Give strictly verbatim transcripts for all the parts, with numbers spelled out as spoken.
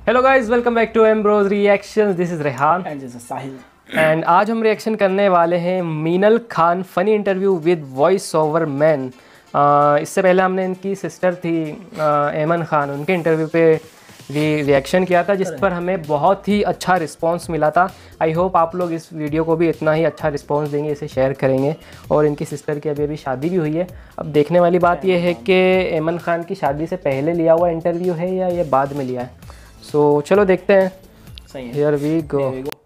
Hello guys, welcome back to Ambrose reactions. This is Rehan and this is Sahil and आज हम reaction करने वाले हैं Minal Khan funny interview with voice over man. इससे पहले हमने इनकी सिस्टर थी एमन खान, उनके इंटरव्यू पे भी रिएक्शन किया था, जिस पर हमें बहुत ही अच्छा रिस्पांस मिला था। आई होप आप लोग इस वीडियो को भी इतना ही अच्छा रिस्पांस देंगे, इसे शेयर करेंगे। और इनकी सिस्टर की अभी अभी शादी भी हुई है। अब देखने वाली बात यह है कि एमन खान की शादी से पहले लिया हुआ इंटरव्यू है या ये बाद में लिया है। सो so, चलो देखते हैं। सही है। Here we go.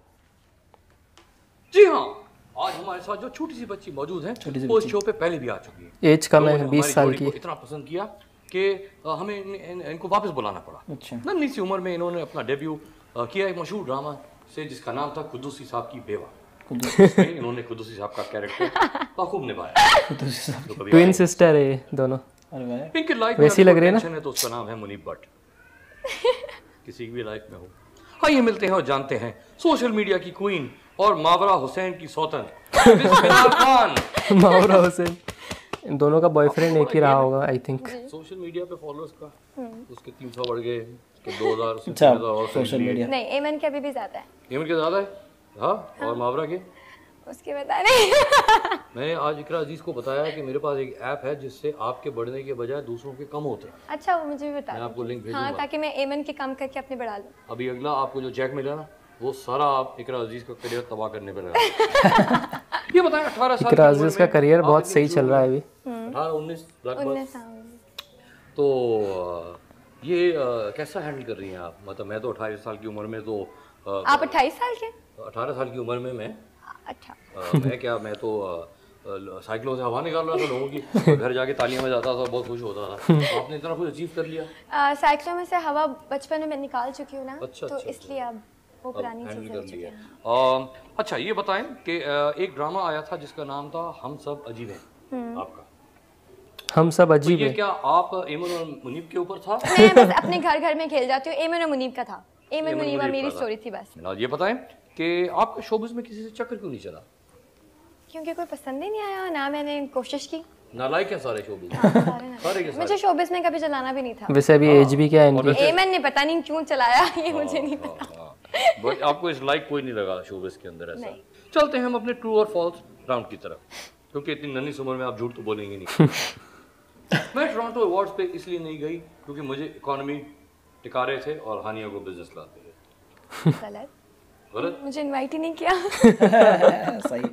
जी हाँ, आज हमारे साथ जो छोटी सी बच्ची मौजूद है वो इस शो पे पहले भी आ चुकी है। एज कम है, लोगों ने बीस हमारी साल जोड़ी की। को इतना पसंद किया कि अ, हमें इन, इन, इनको वापस बुलाना पड़ा। अच्छा। नन्ही सी उम्र में इन्होंने अपना डेब्यू अ, किया एक मशहूर ड्रामा से जिसका नाम था कुद्दूसी साहब की बेवा। इसमें इन्होंने कुद्दूसी साहब का कैरेक्टर बखूब निभाया। तो कभी ट्विन सिस्टर है ये दोनों। अरे वाह, इनकी लाइफ वैसी लग रही है ना? है तो उसका नाम है मुनीब भट्ट। किसी की भी लाइफ में हो। आइए मिलते हैं और जानते हैं सोशल मीडिया की क्वीन और मावरा हुसैन की सौतन बिस्मिल्लाह खान। मावरा हुसैन, इन दोनों का बॉयफ्रेंड एक ही रहा होगा आई थिंक। सोशल मीडिया पे फॉलोअर्स का उसके तीन सौ बढ़ गए, उसके दो हज़ार, उसके अच्छा तीन हज़ार और सोशल मीडिया नहीं, एमन के अभी भी ज्यादा है। एमन के ज्यादा है। हाँ, और मावरा के उसके बता नहीं। मैंने आज इकरा अजीज को बताया कि मेरे पास एक ऐप है जिससे आपके बढ़ने के बजाय दूसरों के कम होते हैं। अच्छा, वो मुझे भी बता मैं दो। आपको लिंक भेजूंगा। हाँ, ताकि मैं एमन के काम करके अपने बढ़ा लूँ। अभी अगला आपको जो चेक मिला ना वो सारा आप इकरा अजीज का करियर तबाह करने पे लगा। ये बताएं, अठारह साल इकरा अजीज का करियर बहुत सही चल रहा है अभी। अठारह उन्नीस लगभग। उन्नीस साल। तो अ, ये अ, कैसा हैंडल कर रही हैं आप? मतलब मैं तो अट्ठाईस साल की उम्र में तो अ, आप अट्ठाईस साल के? अठारह साल की उम्र में मैं अच्छा। अ, मैं क्या मैं तो अ, अ, साइकिलों से हवा निकाल रहा था लोगों की, घर जाके तालियां बजाता था, बहुत खुश होता था। तो आपने इतना कुछ अचीव कर लिया। आ, साइकिलों में से हवा बचपन में मैं निकाल चुकी हूँ ना। अच्छा, तो अच्छा, इसलिए अब वो अब पुरानी हैंडल चीजें कर हो चुकी लिया। हैं। अ, अच्छा ये बताएं कि अ, एक ड्रामा आया था जिसका नाम था हम सब अजीब हैं आपका। हम सब तो अजीब ये है। क्या आप एमन और मुनीब के ऊपर था? मैं बस अपने घर घर में खेल जाती हूँ। एमन और मुनीब का था। एमन एमन मुनीबा मुनीब मेरी का था। स्टोरी थी बस। ना ये बताएं कि आपका शोबिज़ में किसी से चक्कर क्यों नहीं चला? क्योंकि कोई पसंद ही नहीं आया, ना मैंने कोशिश की। नालायक हैं सारे शोबिज़। सारे ना। सारे के सारे। मुझे शोबिस में कभी चलाना भी नहीं था। वैसे अभी एज भी क्या है इनकी? एमन ने पता नहीं क्यों चलाया, ये मुझे नहीं पता। बट आपको इस लाइक कोई नहीं लगा शोबिज़ के अंदर ऐसा? नहीं। चलते हैं हम अपने ट्रू और फॉल्स राउंड की तरफ, क्योंकि इतनी नन्ही सी उम्र में आप झूठ तो बोलेंगे नहीं। मैं टोरंटो अवार्ड्स पे इसलिए नहीं गई क्योंकि मुझे इकोनॉमी टिका रहे थे और हानिया को बिजनेस लाते थे। गलत। गलत? मुझे इनवाइट ही नहीं किया। सही।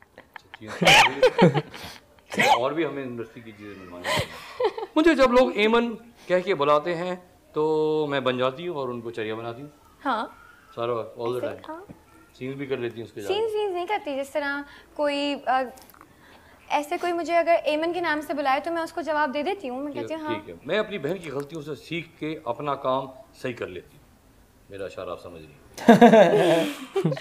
और भी हमें इंडस्ट्री की चीज़ें मनवानी चाहिए। मुझे जब लोग एमन कह के बुलाते हैं तो मैं बन जाती हूँ और उनको चरिया बनाती हूँ हाँ। सारा ऑल द टाइम। हाँ। सीन्स भी कर लेती हूँ उसके सीन साथ। सीन नहीं करती। जिस तरह कोई अ, ऐसे कोई मुझे अगर एमन के नाम से बुलाए तो मैं उसको जवाब दे देती हूँ। मैं कहती हूँ हाँ। ठीक है, मैं अपनी बहन की गलतियों से सीख के अपना काम सही कर लेती हूँ। मेरा इशारा आप समझ रही हैं?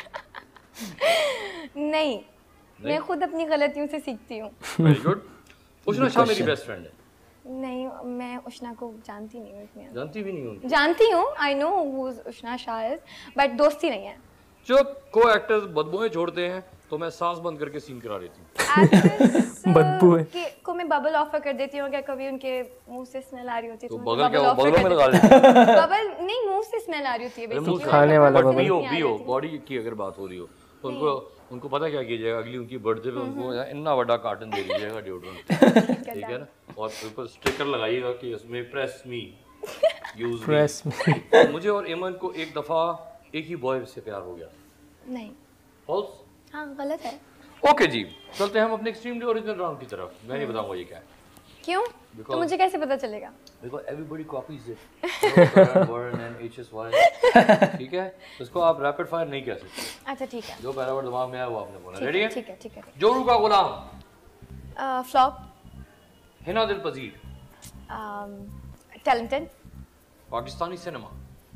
नहीं, मैं खुद अपनी गलतियों से सीखती हूँ। Very good. उष्णा शाह मेरी बेस्ट फ्रेंड है। नहीं, मैं उष्णा को जानती नहीं हूँ इतनी। जानती भी नहीं हूँ। जानती हूँ, I know who Ushna Shah is, but दोस्ती नहीं है। जब को एक्टर्स बदबुएं छोड़ते हैं तो मैं सांस बंद करके सीन करा देती हूँ। Actress, बदबू है। के को मैं बबल ऑफर कर देती हूँ। क्या कभी उनके मुंह से स्मेल आ रही होती है तो मैं बगल क्या offer बगलों कर में लगा देती देती हूँ। हूँ। बबल नहीं, मुंह से स्मेल आ रही होती है मुंह basically। से- खाने वाला बट बबल। बीओ नहीं आ बीओ रही थी। बॉडी की अगर बात हो रही हो तो उनको उनको पता क्या कीजिएगा, अगली उनकी बर्थडे पे उनको इतना बड़ा कार्टन दे दीजिएगा डिओड्रेंट, ठीक है ना, और ऊपर स्टिकर लगाइएगा कि उसमें press me use press me. मुझे और एमन को एक दफा एक ही बॉय से प्यार हो गया। नहीं। फॉल्स? हाँ, गलत है। ओके जी, चलते हैं हम अपने एक्सट्रीमली ओरिजिनल राउंड की तरफ। मैं नहीं बताऊंगा ये क्या है। क्यों? तो मुझे कैसे पता चलेगा? Because everybody copies it. Word and H S Y. ठीक है, इसको आप रैपिड फायर नहीं कह सकते। अच्छा ठीक है। जो पहला वर्ड दिमाग में आया वो आपने बोला। ठीक रेडी है, है? ठीक है, ठीक है। जोरू का गुलाम, flop. Hina Dilpazir, talented. Pakistani cinema,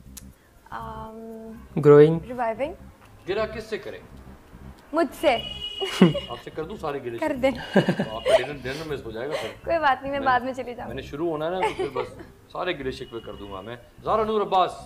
growing. Reviving. गिरा किससे करें? मुझसे। आपसे कर दूं सारे गिले? कर दे। तो आपका डिनर डिनर मिस हो जाएगा फिर। कोई बात नहीं, मैं बाद में चली जाऊँ। मैंने शुरू होना है ना तो फिर बस सारे गिले शिकवे कर दूंगा मैं। ज़ारा नूर अब्बास,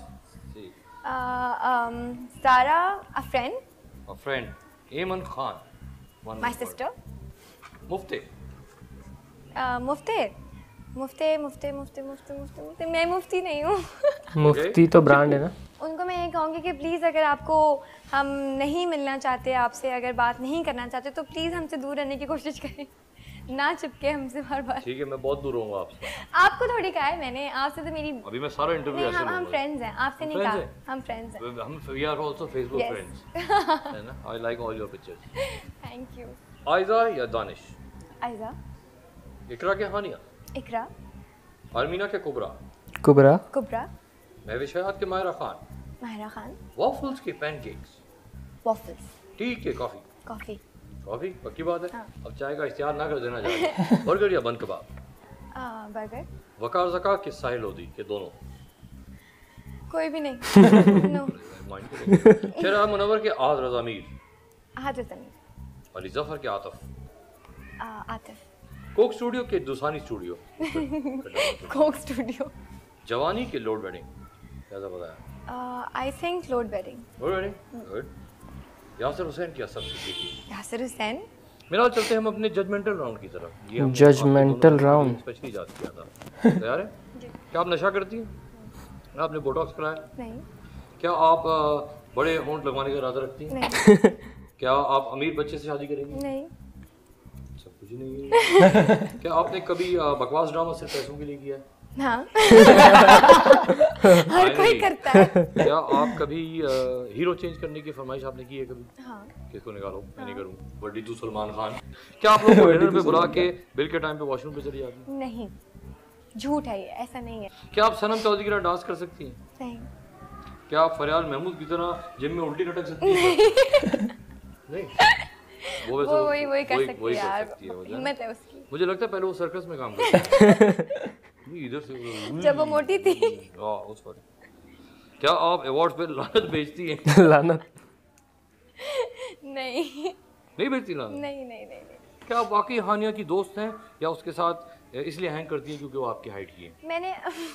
सारा, अ friend. a friend, Aiman Khan, one my word. Sister. मुफ्ते, मुफ्ते। मुफ्ते मुफ्ते मुफ्ते मुफ्ते मुफ्ते मुफ्ते मैं मुफ्ती नहीं हूँ। मुफ्ती तो ब्रांड है ना। उनको मैं ये कहूँगी कि प्लीज़ अगर आपको हम नहीं मिलना चाहते, आपसे अगर बात नहीं करना चाहते तो प्लीज़ हमसे दूर रहने की कोशिश करें, ना चिपके हमसे बार बार। ठीक है, मैं बहुत दूर रहूँगा आपसे। आपको थोड़ी कहा है मैंने, आपसे तो मेरी अभी मैं सारा इंटरव्यू नहीं, ऐसे हम हम लूँगा। फ्रेंड्स हैं, आपसे नहीं friends कहा, हैं? हम फ्रेंड्स हैं। हम we are also Facebook Yes. Friends, है ना? I like all your pictures. Thank you. Aiza या दानिश? आयजा, इकरा के हानिया? इकरा, आर्मीना के कुबरा? कुबरा, कुबरा, महविश हयात के मायरा खान? माहिरा खान, वॉफल्स के पैनकेक्स? वॉफल्स, टी के कॉफी? कॉफ़ी, कॉफी पक्की बात है। हाँ। अब चाय का इख्तियार ना कर देना चाहिए। बर्गर या बन कबाब? बर्गर, वकार जका के साहिल लोधी के दोनों? कोई भी नहीं। नो, शेरा मुनव्वर के आद रज़ा मीर? हाजिर तमीर, अली जफर के आतफ? आतिफ, कोक स्टूडियो के दूसानी स्टूडियो? कोक स्टूडियो, जवानी के लोड बेडिंग? कैसा बताया? I think load shedding, load shedding, good. Yasir Hussain की असद सिद्दीकी? यासिर हुसैन। मेरा चलते हम अपने जजमेंटल राउंड की तरफ। ये हमने Judgmental आपके दोनों round। को स्पेशली याद किया था। तैयार है? क्या आप नशा करती हैं? आपने बोटॉक्स कराया? नहीं, क्या आप अ, बड़े होंठ लगवाने का इरादा रखती हैं? नहीं, क्या आप अमीर बच्चे से शादी करेंगी? नहीं, सब कुछ नहीं है। क्या आपने कभी अ, बकवास ड्रामा सिर्फ पैसों के लिए किया है? हाँ। हर कोई करता है। क्या आप कभी अ, हीरो चेंज करने की फरमाइश आपने की है कभी? हाँ, किसको निकालो? मैं नहीं करूँ। बड्डी तू सलमान खान। क्या आप लोग को डिनर पे बुला के बिल के टाइम पे वॉशरूम पे चली जाती हैं? नहीं, झूठ है ये, ऐसा नहीं है। क्या आप सनम चौधरी की तरह डांस कर सकती हैं? नहीं, क्या आप फरियाल महमूद की तरह जिम में उल्टी लटक सकती हैं? नहीं। वो वैसे वो वही वही कर वही- सकती वही है कर यार, सकती है वो, हिम्मत है उसकी। मुझे लगता है पहले वो सर्कस में काम करती है। ये इधर से जब वो मोटी थी। हाँ, उस पर। क्या आप अवार्ड्स पे लानत भेजती हैं? लानत। नहीं, नहीं भेजती लानत? नहीं, नहीं, नहीं, नहीं। क्या आप वाकई हानिया की दोस्त हैं या उसके साथ इसलिए हैंग करती हैं क्योंकि वो आपकी हाइट की है? मैंने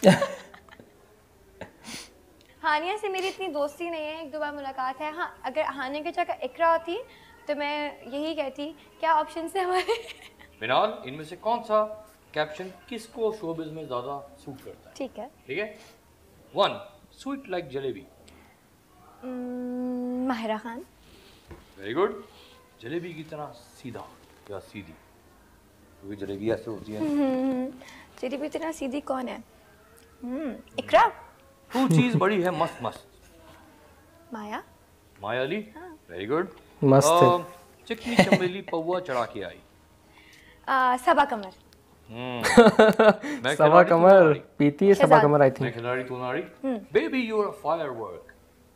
हानिया से मेरी इतनी दोस्ती नहीं है, एक दो बार मुलाकात है। हाँ, अगर हानिया की जगह इकरा होती तो मैं यही कहती, क्या ऑप्शन है हमारे? मिनाल, इनमें से कौन सा कैप्शन किसको शोबिज में ज्यादा सूट करता है? ठीक है। ठीक है। One, sweet like jalebi? Um, Mahira Khan. Very good. Jalebi की तरह सीधा या सीधी? क्योंकि जलेबी ऐसे होती है। तेरी भी इतना सीधी कौन है? हम्म, इकरा। टू चीज बड़ी है मस्त मस्त? माया। माया अली। Very good. मस्त है। चिकनी चमेली पौवा चढ़ा के आई? आ, सबा कमर। मैं सबा खिलाड़ी, तू कमर नारी। पीती है, सबा कमर आई मैं थिंक। खिलाड़ी तू नारी। Baby you are a firework?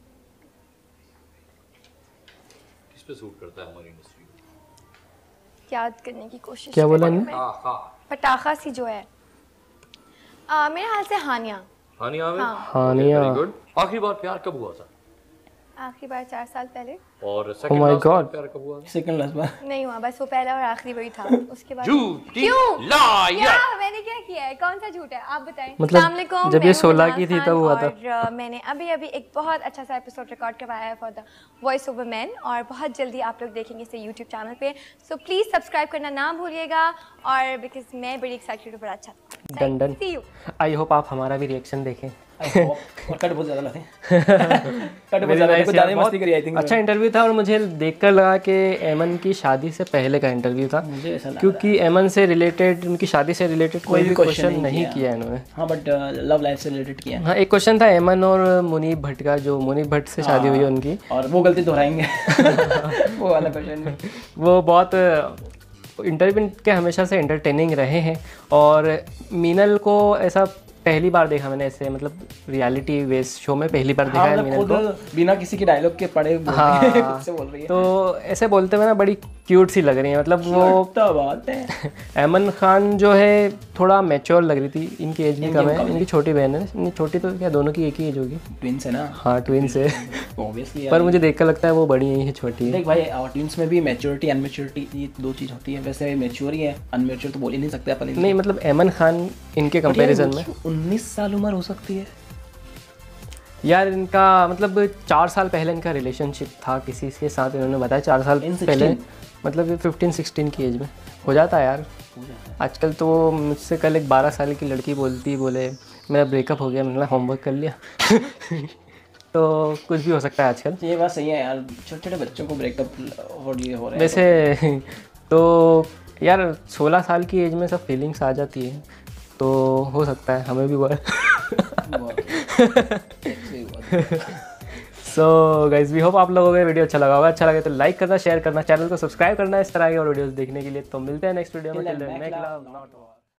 किस पे सूट करता है हमारी इंडस्ट्री में? याद करने की कोशिश क्या बोला कर रही इनने? हूँ मैं। हाँ हाँ। पटाखा सी जो है, आ, मेरे हाल से हानिया। हानिया में? हाँ। हानिया। Very good. आखिरी बार प्यार कब हुआ था? आखिरी बार चार साल पहले। और Oh सेकंड my लास्ट बार God. प्यार कब हुआ था? सेकंड लास्ट बार नहीं हुआ, बस वो पहला और आखिरी वही था। उसके बाद झूठी क्यों? लायर। क्या मैंने क्या किया है? कौन सा झूठ है? आप बताएं। मतलब अस्सलाम वालेकुम, जब ये मैं हूं सोलह मिनाल की थी खान तब हुआ था। और अ, मैंने अभी अभी एक बहुत अच्छा सा एपिसोड रिकॉर्ड करवाया है for the voice over man, और बहुत जल्दी आप लोग देखेंगे इसे यूट्यूब चैनल पे। सो प्लीज़ सब्सक्राइब करना ना भूलिएगा, और बिकॉज मैं बड़ी एक्साइटेड हूँ, बड़ा अच्छा था। Done done. See you. I hope आप हमारा भी रिएक्शन देखें। I hope. और कट बहुत ज्यादा लाते हैं। कट बहुत ज्यादा, कुछ ज्यादा ही मस्ती करी आई थिंक। अच्छा इंटरव्यू था, और मुझे देखकर लगा कि एमन की शादी से पहले का इंटरव्यू था, मुझे ऐसा लगा। क्योंकि एमन से रिलेटेड, उनकी शादी से रिलेटेड कोई भी क्वेश्चन नहीं किया इन्होंने। हाँ, बट लव लाइफ से रिलेटेड किया। हाँ, एक क्वेश्चन था एमन और मुनीब भट्ट का, जो मुनीब भट्ट से शादी हुई है उनकी, और वो गलती दोहराएंगे। वो वाला क्वेश्चन। वो बहुत इंटरव्यू के हमेशा से एंटरटेनिंग रहे हैं। और मीनल को ऐसा पहली बार देखा मैंने ऐसे, मतलब रियलिटी बेस्ड शो में पहली बार देखा हाँ, है मतलब मीनल खुद को। बिना किसी के डायलॉग के पढ़े बोल रही है, हाँ, खुद से बोल रही है। तो ऐसे बोलते हुए ना बड़ी क्यूट सी लग रही है, मतलब वो तो बात है। एमन खान जो है थोड़ा मैच्योर लग रही थी, इनकी एज भी कम है, इनकी छोटी बहन है, इनकी छोटी तो क्या दोनों की एक ही एज होगी। ट्विंस है ना। हाँ ट्विंस है, ऑब्वियसली। पर मुझे देखकर लगता है वो बड़ी है, ये छोटी है। देख भाई, ट्विंस में भी मैच्योरिटी अनमैच्योरिटी ये दो चीज़ होती है। वैसे मैच्योर ही है, अनमैच्योर तो बोल ही नहीं सकते अपन। नहीं मतलब एमन खान इनके कंपैरिजन में उन्नीस साल उम्र हो सकती है यार इनका, मतलब चार साल पहले इनका रिलेशनशिप था किसी के साथ, इन्होंने बताया चार साल In पहले, sixteen? मतलब फिफ्टीन सिक्सटीन की एज में हो जाता है यार। हो जाता है। आजकल तो मुझसे कल एक बारह साल की लड़की बोलती बोले मेरा ब्रेकअप हो गया, मैंने होमवर्क कर लिया। तो कुछ भी हो सकता है आजकल। ये बात सही है यार, छोटे छोटे बच्चों को ब्रेकअप हो रही हो रहे हैं। वैसे तो यार सोलह साल की एज में सब फीलिंग्स आ जाती है, तो हो सकता है हमें भी हुआ। सो गाइज वी होप आप लोगों को ये वीडियो अच्छा लगा होगा। अच्छा लगे तो लाइक करना, शेयर करना, चैनल को सब्सक्राइब करना इस तरह के और वीडियोस देखने के लिए। तो मिलते हैं नेक्स्ट वीडियो में।